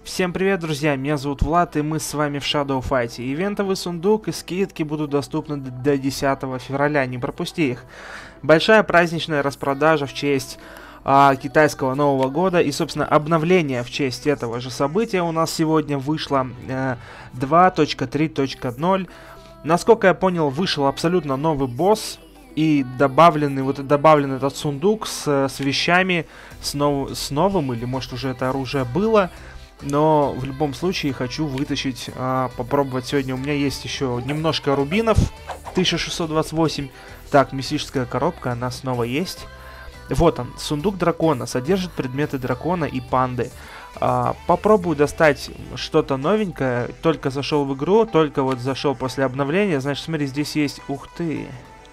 Всем привет, друзья, меня зовут Влад, и мы с вами в Shadow Fight. Ивентовый сундук и скидки будут доступны до 10 февраля, не пропусти их. Большая праздничная распродажа в честь китайского Нового года и, собственно, обновление в честь этого же события у нас сегодня вышло 2.3.0. Насколько я понял, вышел абсолютно новый босс и добавлен этот сундук с вещами, с новым, или может уже это оружие было. Но в любом случае хочу вытащить, попробовать сегодня. У меня есть еще немножко рубинов, 1628. Так, мистическая коробка, она снова есть. Вот он, сундук дракона, содержит предметы дракона и панды. Попробую достать что-то новенькое. Только зашел в игру, только вот зашел после обновления. Значит, смотри, здесь есть, ух ты.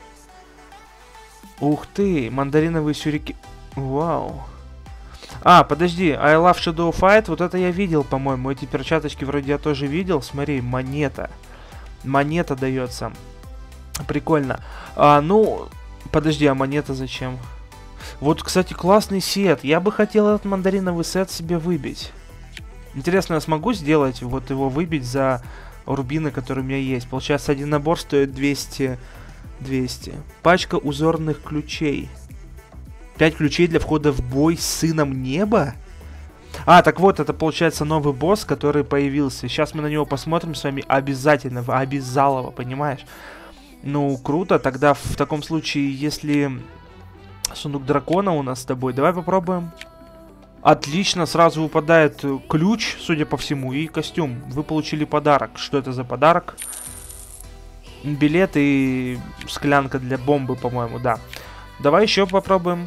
Ух ты, мандариновые сюрики. Вау. Подожди, I Love Shadow Fight, вот это я видел, по-моему, эти перчаточки вроде я тоже видел, смотри, монета. Монета дается. Прикольно. Ну, подожди, а монета зачем? Вот, кстати, классный сет, я бы хотел этот мандариновый сет себе выбить. Интересно, я смогу сделать, вот его выбить за рубины, которые у меня есть? Получается, один набор стоит 200. Пачка узорных ключей. 5 ключей для входа в бой с сыном неба? Так вот, это получается новый босс, который появился. Сейчас мы на него посмотрим с вами обязательно, в обязалово, понимаешь? Ну, круто. Тогда в таком случае, если сундук дракона у нас с тобой, давай попробуем. Отлично, сразу выпадает ключ, судя по всему, и костюм. Вы получили подарок. Что это за подарок? Билет и склянка для бомбы, по-моему, да. Давай еще попробуем.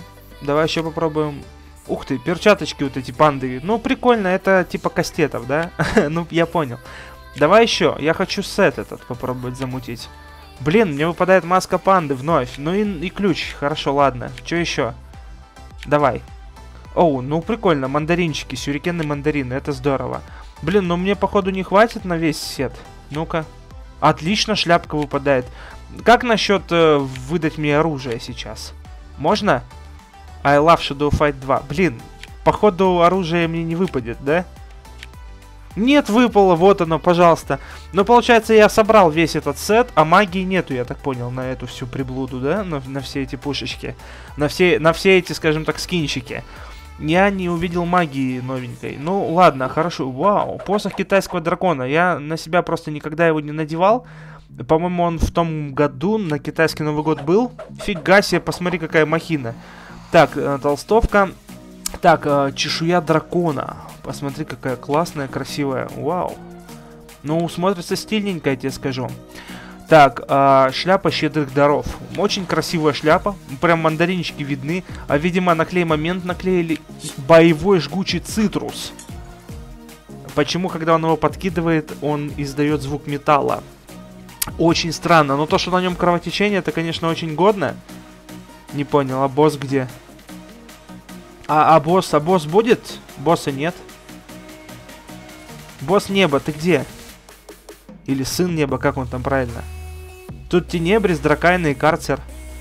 Ух ты, перчаточки вот эти панды. Ну, прикольно, это типа кастетов, да? Ну, я понял. Давай еще, я хочу сет этот попробовать замутить. Блин, мне выпадает маска панды вновь. Ну и ключ, хорошо, ладно. Что еще? Давай. Оу, ну прикольно, мандаринчики, сюрикены мандарины, это здорово. Блин, но мне походу не хватит на весь сет. Ну-ка. Отлично, шляпка выпадает. Как насчет выдать мне оружие сейчас? Можно? I Love Shadow Fight 2. Блин, походу оружие мне не выпадет, да? Нет, выпало, вот оно, пожалуйста. Но получается, я собрал весь этот сет, а магии нету, я так понял, на эту всю приблуду, да? На все эти пушечки. На все эти, скажем так, скинчики. Я не увидел магии новенькой. Ну, ладно, хорошо. Вау, посох китайского дракона. Я на себя просто никогда его не надевал. По-моему, он в том году на китайский Новый год был. Фига себе, посмотри, какая махина. Так, толстовка. Так, чешуя дракона. Посмотри, какая классная, красивая. Вау. Ну, смотрится стильненько, я тебе скажу. Так, шляпа щедрых даров. Очень красивая шляпа. Прям мандаринчики видны. Видимо, на клей-момент наклеили боевой жгучий цитрус. Почему, когда он его подкидывает, он издает звук металла? Очень странно. Но то, что на нем кровотечение, это, конечно, очень годно. Не понял, а босс где? Босс будет? Босса нет. Босс неба, ты где? Или сын неба, как он там правильно? Тут Тенебрис, Дракайна и Карцер.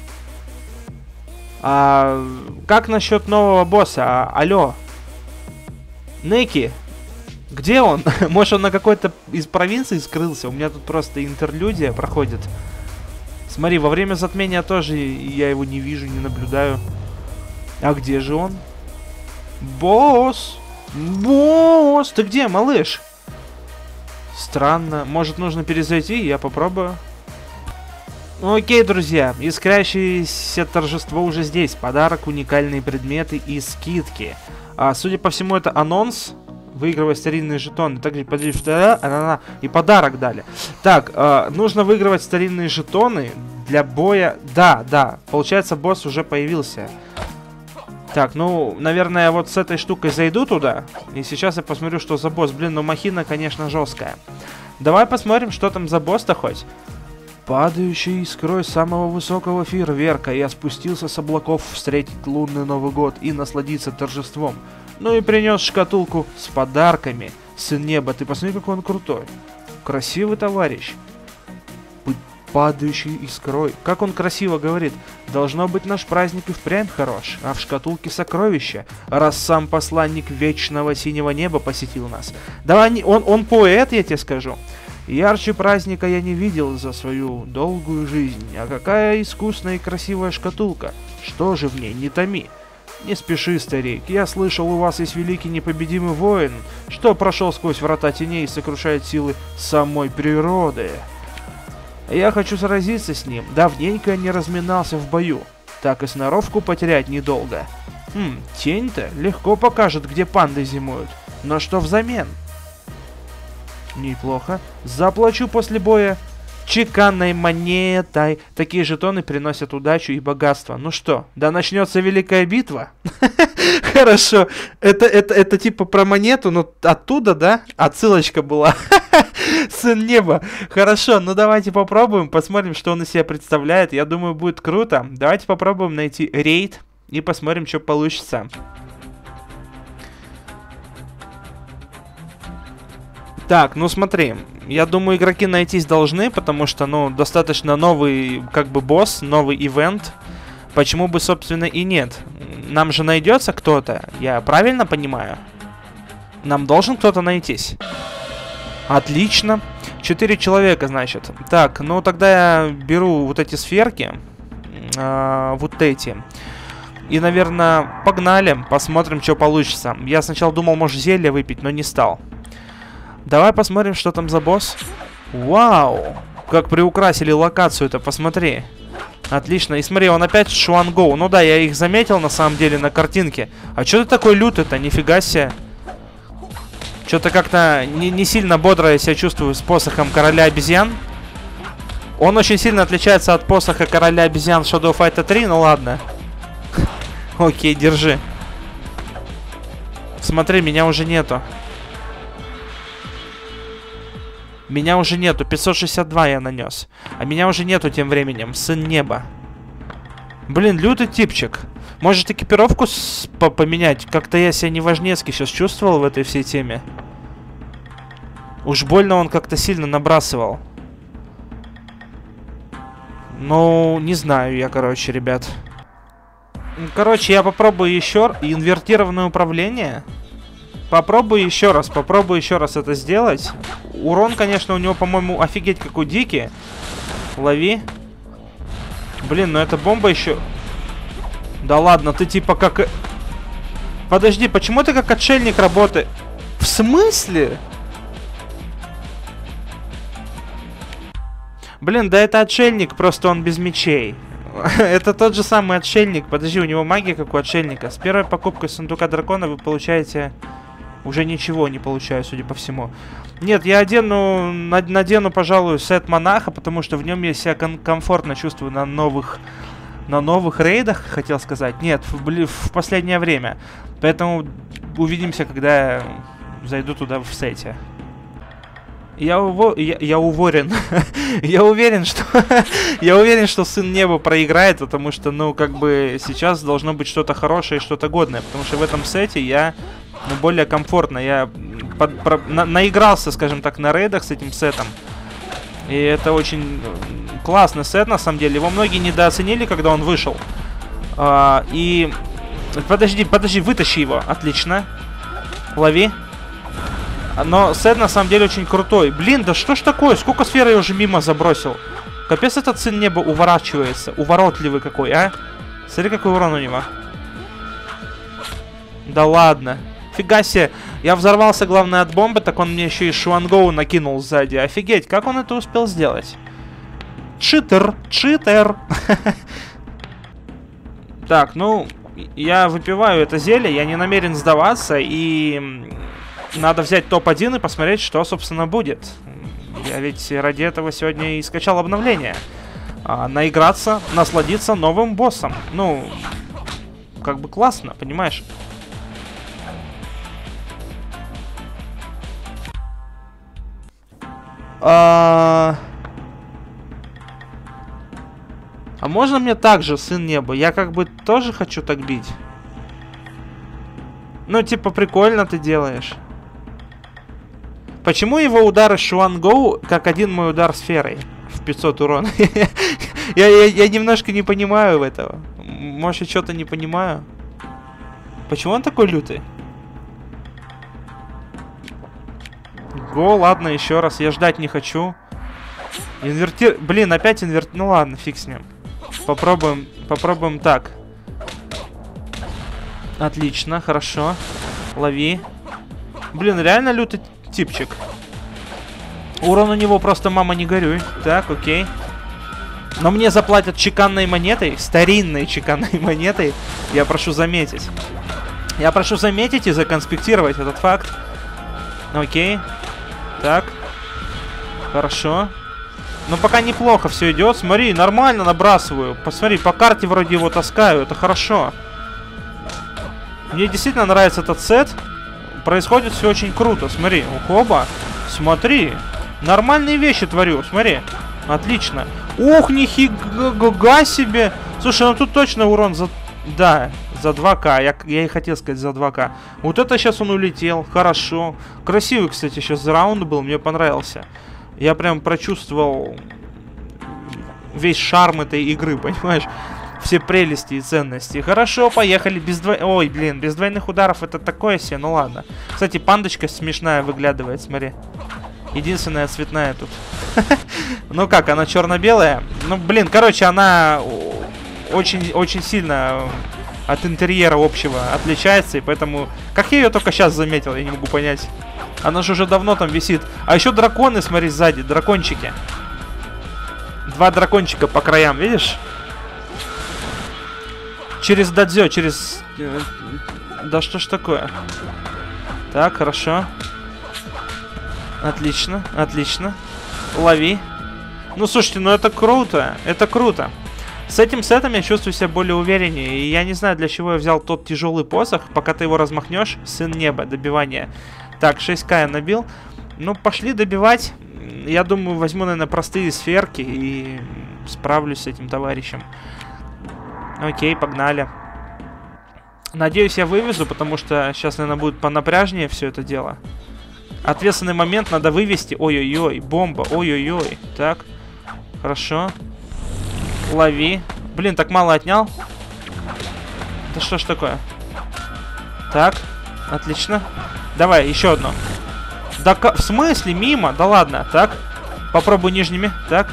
Как насчет нового босса? Алло. Неки. Где он? Может, он на какой-то из провинций скрылся? У меня тут просто интерлюдия проходит. Смотри, во время затмения тоже я его не вижу, не наблюдаю. А где же он? Босс! Босс! Ты где, малыш? Странно. Может, нужно перезайти? Я попробую. Окей, друзья. Искрящееся торжество уже здесь. Подарок, уникальные предметы и скидки. Судя по всему, это анонс. Выигрывать старинные жетоны. Также и подарок дали. Так, нужно выигрывать старинные жетоны для боя. Да. Получается, босс уже появился. Так, ну, наверное, я вот с этой штукой зайду туда. И сейчас я посмотрю, что за босс. Блин, ну махина, конечно, жесткая. Давай посмотрим, что там за босс-то хоть. Падающей искрой самого высокого фейерверка я спустился с облаков встретить лунный Новый год и насладиться торжеством. Ну и принес шкатулку с подарками. Сын неба, ты посмотри, какой он крутой. Красивый товарищ. падающей искрой. Как он красиво говорит. Должно быть, наш праздник и впрямь хорош, а в шкатулке сокровища, раз сам посланник вечного синего неба посетил нас. Да, он поэт, я тебе скажу. Ярче праздника я не видел за свою долгую жизнь. А какая искусная и красивая шкатулка. Что же в ней, не томи. Не спеши, старик, я слышал, у вас есть великий непобедимый воин, что прошел сквозь врата теней и сокрушает силы самой природы. Я хочу сразиться с ним, давненько я не разминался в бою, так и сноровку потерять недолго. Тень-то легко покажет, где панды зимуют, но что взамен? Неплохо, заплачу после боя чеканной монетой. Такие жетоны приносят удачу и богатство. Ну что, да начнется великая битва? Хорошо. Это типа про монету, но оттуда, да? Отсылочка была. Сын неба. Хорошо, ну давайте попробуем, посмотрим, что он из себя представляет. Я думаю, будет круто. Давайте попробуем найти рейд и посмотрим, что получится. Так, ну смотри, я думаю, игроки найтись должны, потому что, ну, достаточно новый, как бы, босс, новый ивент. Почему бы, собственно, и нет? Нам же найдется кто-то, я правильно понимаю? Нам должен кто-то найтись. Отлично. 4 человека, значит. Так, ну тогда я беру вот эти сферки. Вот эти. И, наверное, погнали, посмотрим, что получится. Я сначала думал, может, зелье выпить, но не стал. Давай посмотрим, что там за босс. Вау! Как приукрасили локацию-то, посмотри. Отлично. И смотри, он опять Шуангоу. Ну да, я их заметил на самом деле на картинке. А что ты такой лютый-то? Нифига себе. Что-то как-то не сильно бодро я себя чувствую с посохом короля обезьян. Он очень сильно отличается от посоха короля обезьян Shadow Fighter 3, ну ладно. Окей, держи. Смотри, меня уже нету. Меня уже нету, 562 я нанес. А меня уже нету тем временем, сын неба. Блин, лютый типчик. Может экипировку поменять? Как-то я себя неважнецки сейчас чувствовал в этой всей теме. Уж больно он как-то сильно набрасывал. Ну, не знаю я, короче, ребят. Короче, я попробую еще инвертированное управление. Попробую еще раз это сделать. Урон, конечно, у него, по-моему, офигеть какой дикий. Лови. Блин, ну эта бомба еще... Да ладно, ты типа как... Подожди, почему ты как отшельник работаешь? В смысле? Блин, да это отшельник, просто он без мечей. Это тот же самый отшельник. Подожди, у него магия как у отшельника. С первой покупкой сундука дракона вы получаете... Уже ничего не получаю, судя по всему. Нет, я надену, пожалуй, сет монаха, потому что в нем я себя комфортно чувствую на новых рейдах, хотел сказать. Нет, в последнее время. Поэтому увидимся, когда я зайду туда в сете. Я уверен. Я уверен, что сын неба проиграет, потому что, ну, как бы сейчас должно быть что-то хорошее и что-то годное. Потому что в этом сете я... Ну, более комфортно. Я наигрался, скажем так, на рейдах с этим сетом. И это очень классный сет, на самом деле. Его многие недооценили, когда он вышел. И... Подожди, вытащи его. Отлично. Лови. Но сет, на самом деле, очень крутой. Блин, да что ж такое? Сколько сфер я уже мимо забросил? Капец, этот сын неба уворачивается. Уворотливый какой, а? Смотри, какой урон у него. Да ладно. Фига себе, я взорвался, главное, от бомбы, так он мне еще и Шуангоу накинул сзади. Офигеть, как он это успел сделать? Читер. Так, ну, я выпиваю это зелье, я не намерен сдаваться, и надо взять топ-1 и посмотреть, что, собственно, будет. Я ведь ради этого сегодня и скачал обновление. Наиграться, насладиться новым боссом. Ну, как бы классно, понимаешь? А можно мне так же, сын неба? Я как бы тоже хочу так бить. Ну, типа, прикольно ты делаешь. Почему его удары Шуангоу как один мой удар сферой? в 500 урона. Я немножко не понимаю этого. Может, я что-то не понимаю? Почему он такой лютый? Го, ладно, еще раз. Я ждать не хочу. Блин, опять Ну ладно, фиг с ним. Попробуем так. Отлично, хорошо. Лови. Блин, реально лютый типчик. Урон у него просто мама не горюй. Так, окей. Но мне заплатят чеканной монетой, старинной чеканной монетой. Я прошу заметить. Я прошу заметить и законспектировать этот факт. Окей. Так. Хорошо. Ну, пока неплохо все идет. Смотри, нормально набрасываю. Посмотри, по карте вроде его таскаю. Это хорошо. Мне действительно нравится этот сет. Происходит все очень круто. Смотри, оба. Смотри. Нормальные вещи творю. Смотри. Отлично. Ух, нифига себе. Слушай, ну тут точно урон за... Да, за 2К. Я и хотел сказать за 2К. Вот это сейчас он улетел. Хорошо. Красивый, кстати, сейчас раунд был. Мне понравился. Я прям прочувствовал весь шарм этой игры, понимаешь? Все прелести и ценности. Хорошо, поехали. Ой, блин, без двойных ударов это такое себе. Ну ладно. Кстати, пандочка смешная выглядывает, смотри. Единственная цветная тут. Ну как, она черно-белая? Ну, блин, короче, она очень сильно от интерьера общего отличается. И поэтому... Как я ее только сейчас заметил, я не могу понять. Она же уже давно там висит. А еще драконы, смотри, сзади. Дракончики. 2 дракончика по краям, видишь? Через дадзё, через... Да что ж такое? Так, хорошо. Отлично, отлично. Лови. Ну, слушайте, ну это круто. Это круто. С этим сетом я чувствую себя более увереннее. И я не знаю, для чего я взял тот тяжелый посох. Пока ты его размахнешь, сын неба, добивание. Так, 6К я набил. Ну, пошли добивать. Я думаю, возьму, наверное, простые сферки и справлюсь с этим товарищем. Окей, погнали. Надеюсь, я вывезу, потому что сейчас, наверное, будет понапряжнее все это дело. Ответственный момент надо вывести. Ой-ой-ой, бомба, ой-ой-ой. Так, хорошо. Лови. Блин, так мало отнял. Да что ж такое? Так, отлично. Давай, еще одно. Да в смысле? Мимо? Да ладно. Так, попробуй нижними. Так.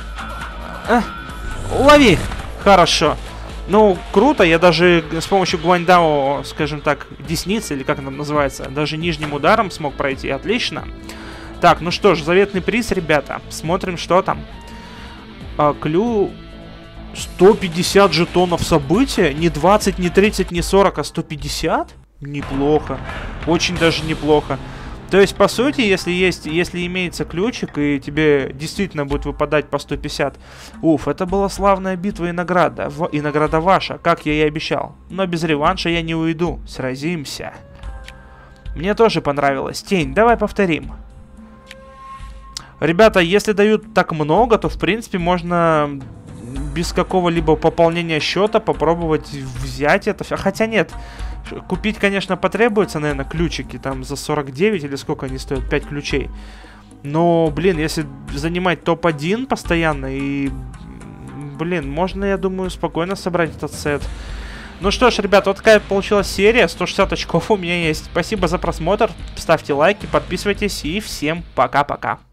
Лови. Хорошо. Ну, круто, я даже с помощью Гуаньдао, скажем так, десницы, или как это называется, даже нижним ударом смог пройти, отлично. Так, ну что ж, заветный приз, ребята, смотрим, что там. Клю 150 жетонов события, не 20, не 30, не 40, а 150? Неплохо, очень даже неплохо. То есть, по сути, если имеется ключик, и тебе действительно будет выпадать по 150, это была славная битва и награда. И награда ваша, как я и обещал. Но без реванша я не уйду. Сразимся. Мне тоже понравилось. Тень, давай повторим. Ребята, если дают так много, то, в принципе, можно без какого-либо пополнения счета попробовать взять это. Хотя нет. Купить, конечно, потребуется, наверное, ключики там за 49 или сколько они стоят, 5 ключей. Но, блин, если занимать топ-1 постоянно и, блин, можно, я думаю, спокойно собрать этот сет. Ну что ж, ребят, вот такая получилась серия, 160 очков у меня есть. Спасибо за просмотр, ставьте лайки, подписывайтесь и всем пока-пока.